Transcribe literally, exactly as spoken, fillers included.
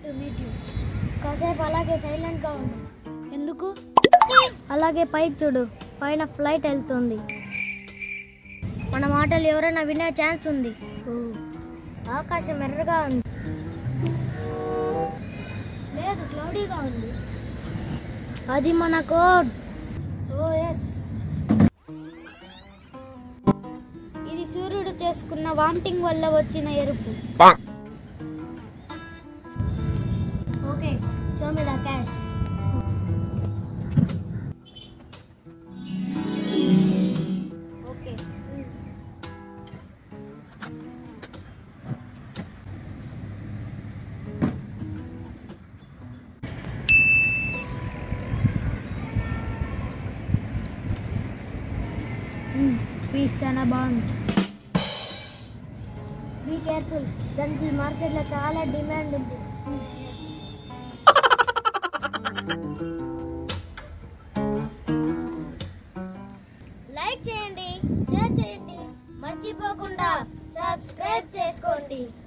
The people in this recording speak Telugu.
To meet you. కాసేపు అలాగే సైలెంట్గా ఉండు. ఎందుకు? అలాగే పైకి చూడు, పైన ఫ్లైట్ వెళ్తుంది. మన మాటలు ఎవరైనా వినే ఛాన్స్ ఉంది. ఆకాశం ఎర్రగా ఉంది. లేదు, క్లౌడీగా ఉంది. అది మన కోడ్. ఓ ఎస్. ఇది సూర్యుడు చేసుకున్న వామిటింగ్ వల్ల వచ్చిన ఎరుపు. Okay, show me the cash. Okay. Piece చాలా బాగుంది. బీ కేర్ఫుల్, దానికి మార్కెట్లో చాలా డిమాండ్ ఉంది. లైక్ చేయండి, షేర్ చేయండి, మర్చిపోకుండా సబ్స్క్రైబ్ చేసుకోండి.